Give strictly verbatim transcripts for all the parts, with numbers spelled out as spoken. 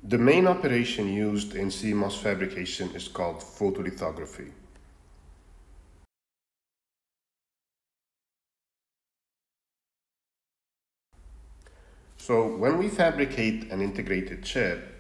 The main operation used in C M O S fabrication is called photolithography. So when we fabricate an integrated chip,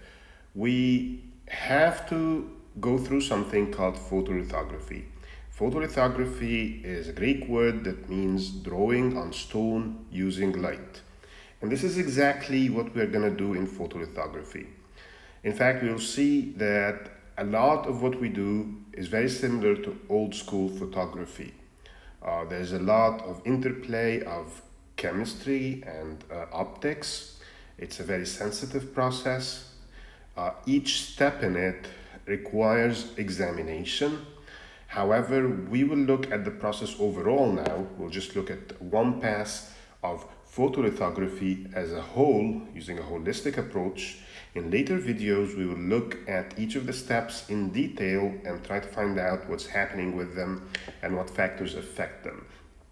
we have to go through something called photolithography. Photolithography is a Greek word that means drawing on stone using light. And this is exactly what we're going to do in photolithography. In fact, we'll see that a lot of what we do is very similar to old school photography. Uh, there's a lot of interplay of chemistry and uh, optics. It's a very sensitive process. Uh, each step in it requires examination. However, we will look at the process overall now. We'll just look at one pass of photolithography as a whole using a holistic approach. In later videos, we will look at each of the steps in detail and try to find out what's happening with them and what factors affect them.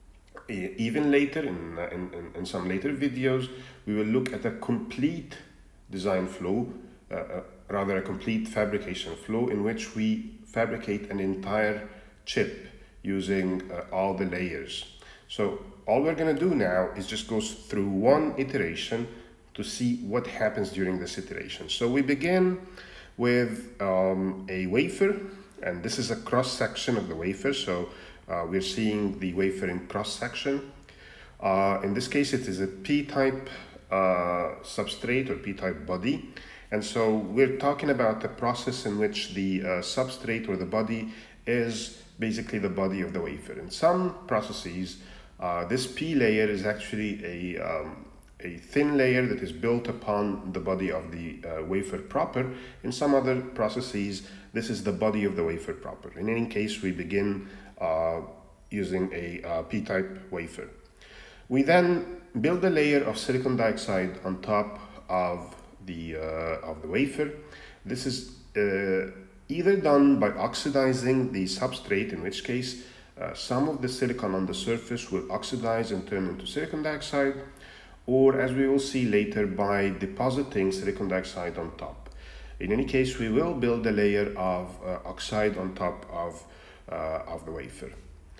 Even later, in, in, in some later videos, we will look at a complete design flow, uh, uh, rather a complete fabrication flow in which we fabricate an entire chip using uh, all the layers. So all we're going to do now is just go through one iteration to see what happens during this iteration. So we begin with um, a wafer, and this is a cross section of the wafer. So uh, we're seeing the wafer in cross section. Uh, in this case, it is a P-type uh, substrate or P-type body. And so we're talking about the process in which the uh, substrate or the body is basically the body of the wafer. In some processes, uh, this P layer is actually a um, a thin layer that is built upon the body of the uh, wafer proper. In some other processes, this is the body of the wafer proper. In any case, we begin uh, using a uh, P-type wafer. We then build a layer of silicon dioxide on top of the, uh, of the wafer. This is uh, either done by oxidizing the substrate, in which case uh, some of the silicon on the surface will oxidize and turn into silicon dioxide, or as we will see later, by depositing silicon dioxide on top. In any case, we will build a layer of uh, oxide on top of, uh, of the wafer.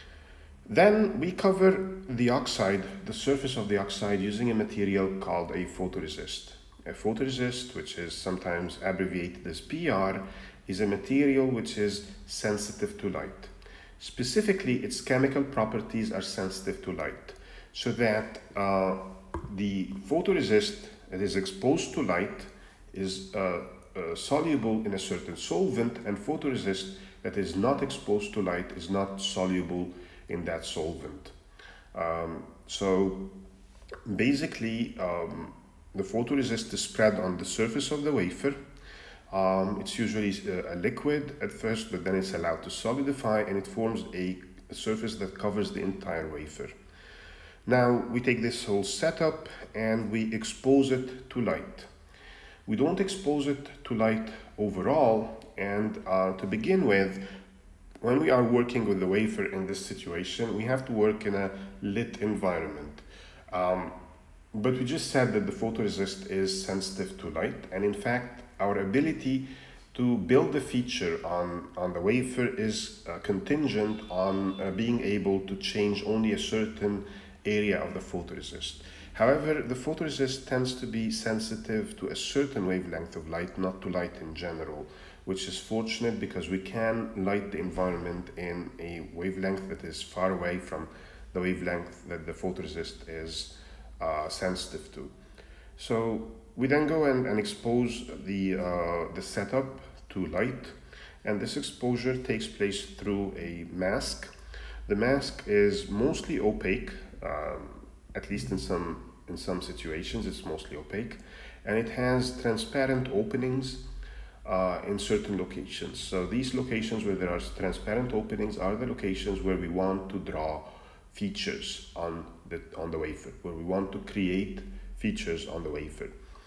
Then we cover the oxide, the surface of the oxide, using a material called a photoresist. A photoresist, which is sometimes abbreviated as P R, is a material which is sensitive to light. Specifically, its chemical properties are sensitive to light, so that uh, the photoresist that is exposed to light is uh, uh, soluble in a certain solvent, and photoresist that is not exposed to light is not soluble in that solvent. Um, so basically, um, the photoresist is spread on the surface of the wafer. Um, it's usually a liquid at first, but then it's allowed to solidify, and it forms a, a surface that covers the entire wafer. Now we take this whole setup and we expose it to light. We don't expose it to light overall, and uh, to begin with, when we are working with the wafer in this situation, we have to work in a lit environment. Um, but we just said that the photoresist is sensitive to light, and in fact our ability to build a feature on, on the wafer is uh, contingent on uh, being able to change only a certain area of the photoresist. However, the photoresist tends to be sensitive to a certain wavelength of light, not to light in general, which is fortunate because we can light the environment in a wavelength that is far away from the wavelength that the photoresist is uh, sensitive to. So we then go and, and expose the, uh, the setup to light, and this exposure takes place through a mask. The mask is mostly opaque. Um, at least in some in some situations it's mostly opaque, and it has transparent openings uh, in certain locations. So these locations where there are transparent openings are the locations where we want to draw features on the on the wafer, where we want to create features on the wafer.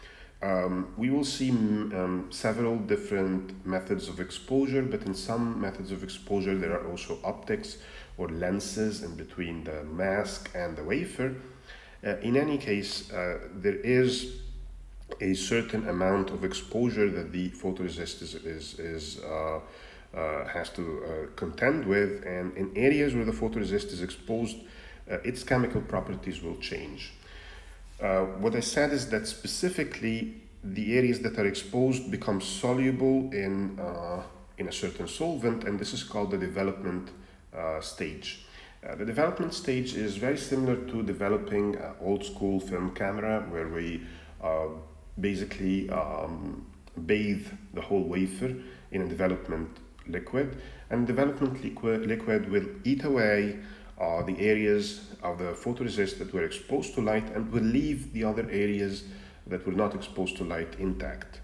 Um, we will see um, several different methods of exposure, but in some methods of exposure there are also optics or lenses in between the mask and the wafer. Uh, in any case, uh, there is a certain amount of exposure that the photoresist is, is, is uh, uh, has to uh, contend with, and in areas where the photoresist is exposed, uh, its chemical properties will change. Uh, what I said is that specifically the areas that are exposed become soluble in, uh, in a certain solvent, and this is called the development uh, stage. Uh, the development stage is very similar to developing an old school film camera, where we uh, basically um, bathe the whole wafer in a development liquid, and development liquid, liquid will eat away uh, the areas of the photoresist that were exposed to light and will leave the other areas that were not exposed to light intact.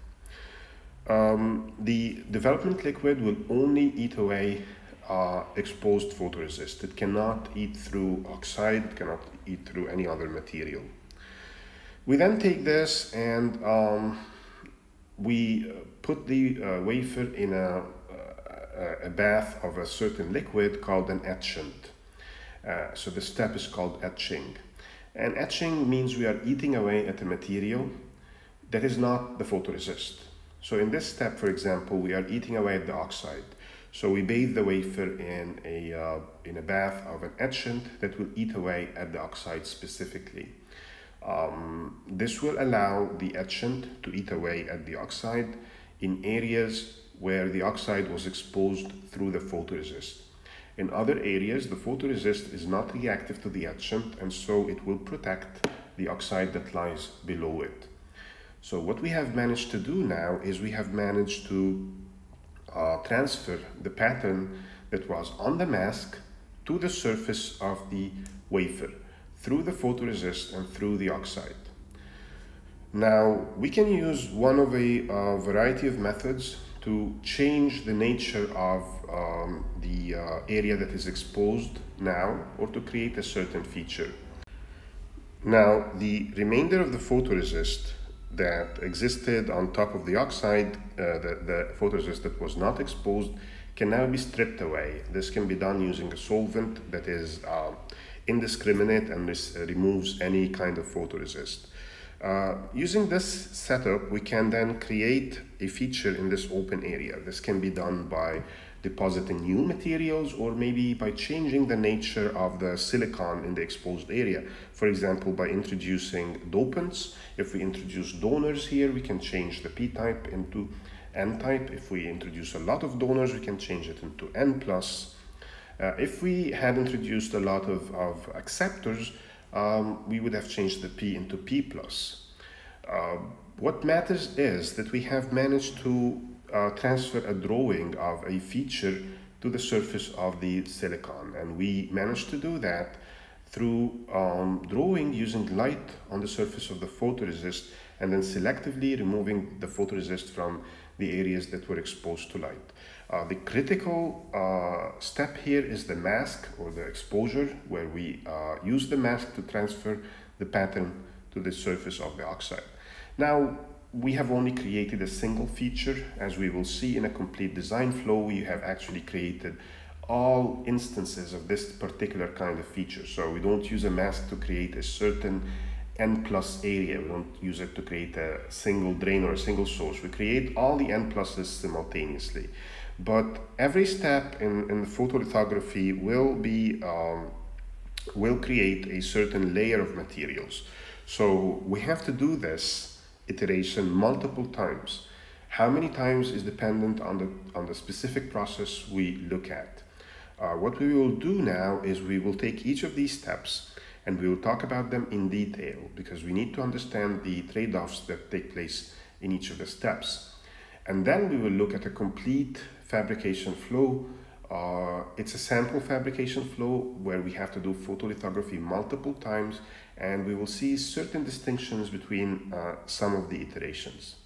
Um, the development liquid will only eat away uh, exposed photoresist. It cannot eat through oxide, it cannot eat through any other material. We then take this and um, we put the uh, wafer in a, a, a bath of a certain liquid called an etchant. Uh, so the step is called etching. And etching means we are eating away at a material that is not the photoresist. So in this step, for example, we are eating away at the oxide. So we bathe the wafer in a, uh, in a bath of an etchant that will eat away at the oxide specifically. Um, this will allow the etchant to eat away at the oxide in areas where the oxide was exposed through the photoresist. In other areas, the photoresist is not reactive to the etchant, and so it will protect the oxide that lies below it. So what we have managed to do now is we have managed to uh, transfer the pattern that was on the mask to the surface of the wafer through the photoresist and through the oxide. Now, we can use one of a uh, variety of methods to change the nature of um, the uh, area that is exposed now, or to create a certain feature. Now, the remainder of the photoresist that existed on top of the oxide, uh, the, the photoresist that was not exposed, can now be stripped away. This can be done using a solvent that is uh, indiscriminate and this uh, removes any kind of photoresist. Uh, using this setup, we can then create a feature in this open area. This can be done by depositing new materials, or maybe by changing the nature of the silicon in the exposed area. For example, by introducing dopants. If we introduce donors here, we can change the p-type into n-type. If we introduce a lot of donors, we can change it into n plus. Uh, if we had introduced a lot of, of acceptors, Um, we would have changed the P into P plus. Uh, what matters is that we have managed to uh, transfer a drawing of a feature to the surface of the silicon, and we managed to do that through um, drawing using light on the surface of the photoresist and then selectively removing the photoresist from the areas that were exposed to light. Uh, the critical uh, step here is the mask, or the exposure, where we uh, use the mask to transfer the pattern to the surface of the oxide. Now, we have only created a single feature. As we will see in a complete design flow, we have actually created all instances of this particular kind of feature. So we don't use a mask to create a certain n plus area. We don't use it to create a single drain or a single source. We create all the n pluses simultaneously. But every step in, in the photolithography will be um, will create a certain layer of materials. So we have to do this iteration multiple times. How many times is dependent on the on the specific process we look at. Uh, what we will do now is we will take each of these steps and we will talk about them in detail, because we need to understand the trade-offs that take place in each of the steps. And then we will look at a complete fabrication flow. Uh, it's a sample fabrication flow where we have to do photolithography multiple times, and we will see certain distinctions between uh, some of the iterations.